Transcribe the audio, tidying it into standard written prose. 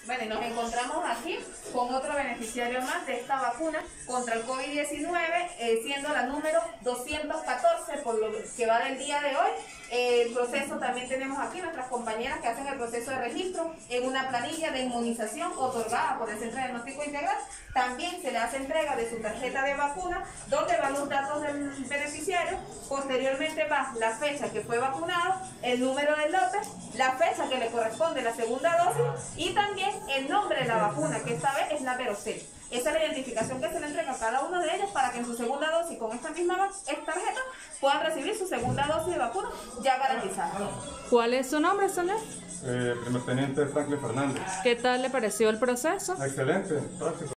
Bueno, y nos encontramos aquí con otro beneficiario más de esta vacuna contra el COVID-19, siendo la número 214 por lo que va del día de hoy. El proceso también tenemos aquí nuestras compañeras que hacen el proceso de registro en una planilla de inmunización otorgada por el Centro de Diagnóstico Integral. También se le hace entrega de su tarjeta de vacuna, donde van los datos del beneficiario. Posteriormente va la fecha que fue vacunado, el número del lote, la fecha que le corresponde la segunda dosis y también el nombre de la vacuna, que esta vez es la Verocell. Esa es la identificación que se le entrega a cada uno de ellos para que en su segunda dosis con esta misma tarjeta puedan recibir su segunda dosis de vacuna ya garantizada. ¿Cuál es su nombre, señor? Primer Teniente Franklin Fernández. ¿Qué tal le pareció el proceso? Excelente, práctico.